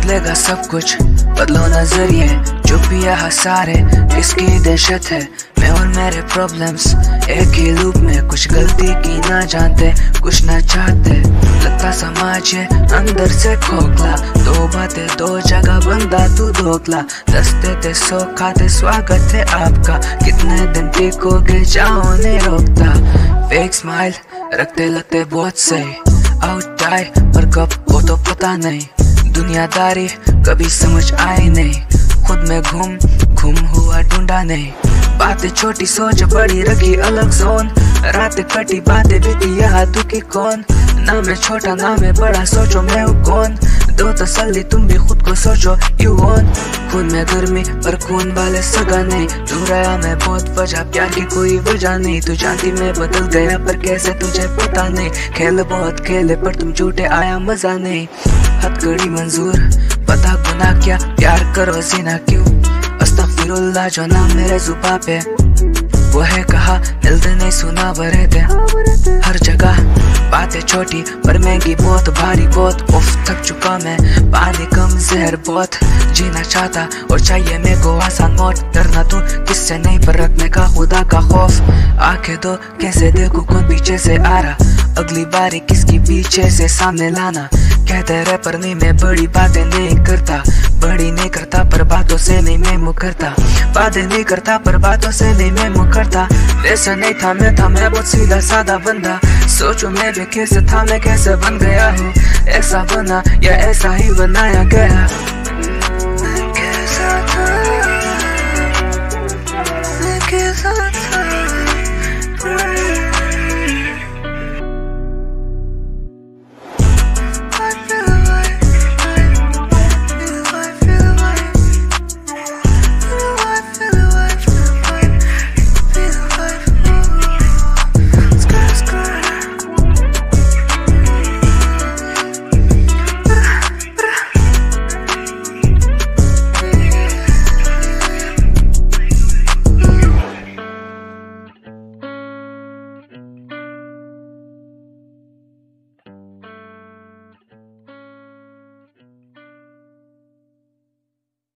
बदलेगा सब कुछ, बदलो नजरिए, जो भी यहाँ सारे किसकी दहशत है। मैं और मेरे प्रॉब्लम्स एक ही लूप में, कुछ गलती की ना जानते, कुछ ना चाहते। लगता समाज है अंदर से खोखला, दो बातें दो जगह बंदा तू धोखला। दसते थे सो खाते स्वागत है आपका, कितने दिन टिकोगे जाओ नहीं रोकता। फेक स्माइल रखते लगते बहुत सही, आउट टाई पर कब वो तो पता नहीं। दुनियादारी कभी समझ आई नहीं, खुद में घूम हुआ ढूंढा नहीं। बातें छोटी सोच बड़ी रखी अलग जोन, रात कटी बातें बीती यहाँ दुखी कौन। ना मैं छोटा ना मैं बड़ा, सोचो मैं हूँ कौन। दो तसल्ली तुम भी खुद को सोचो, यू वॉन्ट। खून में गर्मी पर खून वाले सगा नहीं, दूर आया मैं बहुत वजह, प्यार की कोई वजह नहीं। तू जानती मैं बदल गया पर कैसे तुझे पता नहीं। खेल बहुत खेले पर तुम झूठे आया मजा नहीं। हथकड़ी मंजूर पता गुनाह क्या, प्यार करो जीना क्यों। अस्तगफिरुल्लाह जो नाम मेरे जुबान पे वो है कहा, मिलते नहीं सुना भरे थे हर जगह। बातें छोटी पर महंगी बहुत, भारी बहुत। उफ थक चुका मैं, पानी कम जहर बहुत। जीना चाहता और चाहिए मेरे को आसान मौत। डरना तू किससे नहीं पर रखने का खुदा का खौफ। आंखें दो कैसे देखूं कौन पीछे से आ रहा, अगली बारी किसकी पीछे से सामने लाना। कहते रहे पर नहीं मैं बड़ी बातें नहीं करता, बड़ी नहीं करता पर बातों से नहीं मैं मुकरता। बातें नहीं करता पर बातों से नहीं मैं मुकरता। वैसा नहीं था मैं बहुत सीधा साधा बंदा। सोचो मैं भी कैसे था, मैं कैसे बन गया हूँ। ऐसा बना या ऐसा ही बनाया गया।